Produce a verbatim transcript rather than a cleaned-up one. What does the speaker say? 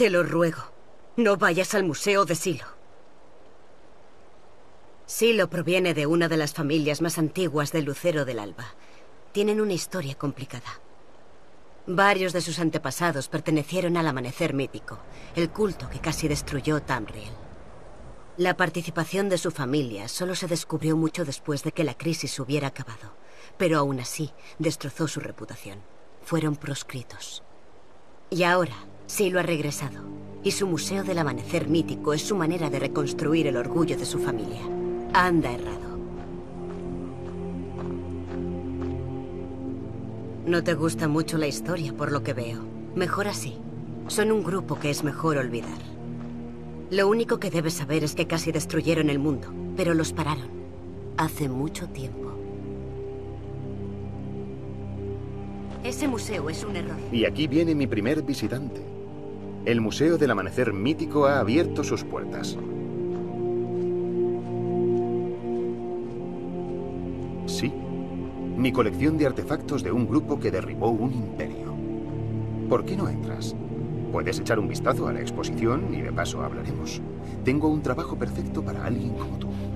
Te lo ruego. No vayas al Museo de Silo. Silo proviene de una de las familias más antiguas del Lucero del Alba. Tienen una historia complicada. Varios de sus antepasados pertenecieron al Amanecer Mítico, el culto que casi destruyó Tamriel. La participación de su familia solo se descubrió mucho después de que la crisis hubiera acabado, pero aún así destrozó su reputación. Fueron proscritos. Y ahora, Silo ha regresado, y su Museo del Amanecer Mítico es su manera de reconstruir el orgullo de su familia. Anda errado. No te gusta mucho la historia, por lo que veo. Mejor así. Son un grupo que es mejor olvidar. Lo único que debes saber es que casi destruyeron el mundo, pero los pararon. Hace mucho tiempo. Ese museo es un error. Y aquí viene mi primer visitante. El Museo del Amanecer Mítico ha abierto sus puertas. Sí, mi colección de artefactos de un grupo que derribó un imperio. ¿Por qué no entras? Puedes echar un vistazo a la exposición y de paso hablaremos. Tengo un trabajo perfecto para alguien como tú.